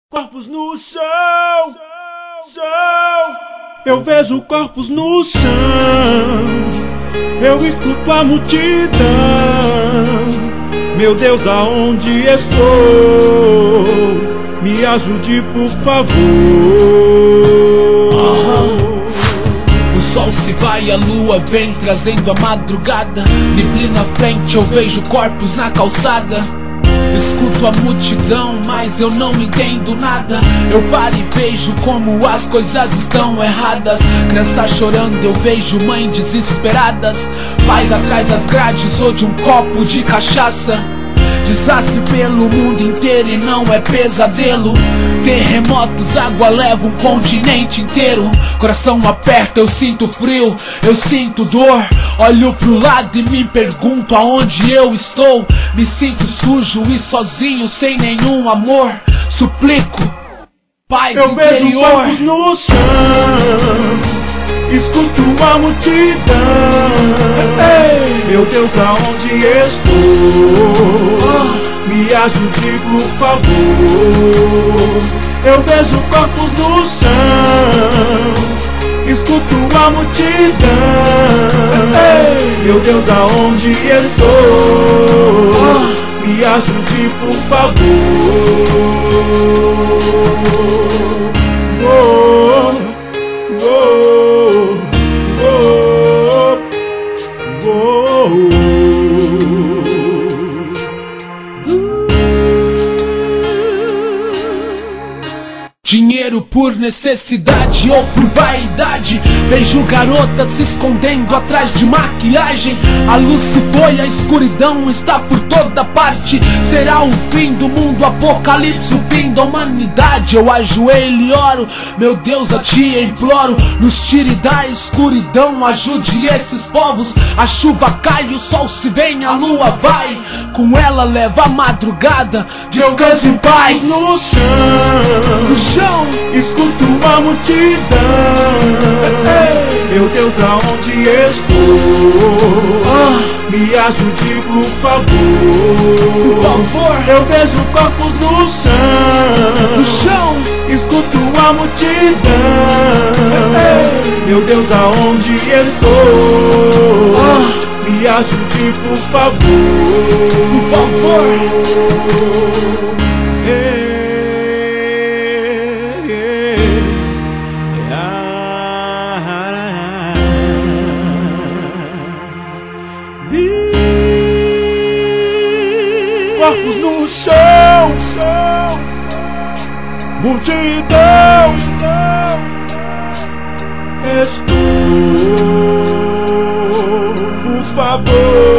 Corpos no chão, chão. Eu vejo corpos no chão. Eu escuto a multidão. Meu Deus, aonde estou? Me ajude, por favor. O sol se vai, a lua vem trazendo a madrugada. Neblina na frente, eu vejo corpos na calçada. Escuto a multidão, mas eu não entendo nada. Eu paro e vejo como as coisas estão erradas. Criança chorando, eu vejo mães desesperadas. Pais atrás das grades ou de um copo de cachaça. Desastre pelo mundo inteiro e não é pesadelo. Terremotos, água leva um continente inteiro. Coração aperta, eu sinto frio, eu sinto dor. Olho pro lado e me pergunto aonde eu estou. Me sinto sujo e sozinho, sem nenhum amor. Suplico, paz eu interior. vejo corpos no chão. Escuto a multidão. Meu Deus, aonde estou? Me ajude, por favor. Eu vejo corpos no chão. Escuto a multidão. Meu Deus, aonde estou? Me ajude, por favor. Dinheiro por necessidade ou por vaidade. Vejo garotas se escondendo atrás de maquiagem. A luz se foi, a escuridão está por toda parte. Será o fim do mundo, apocalipse, o fim da humanidade. Eu ajoelho e oro, meu Deus, a ti imploro. Nos tire da escuridão, ajude esses povos. A chuva cai, o sol se vem, a lua vai. Com ela leva a madrugada, descanse em paz. No chão, no chão. Escuto a multidão. Meu Deus, aonde estou? Me ajude, por favor. Por favor. Eu vejo corpos no chão. No chão. Escuto a multidão. Meu Deus, aonde estou? Me ajude, por favor. Por favor. Corpos no chão, multidão. Estou, por favor.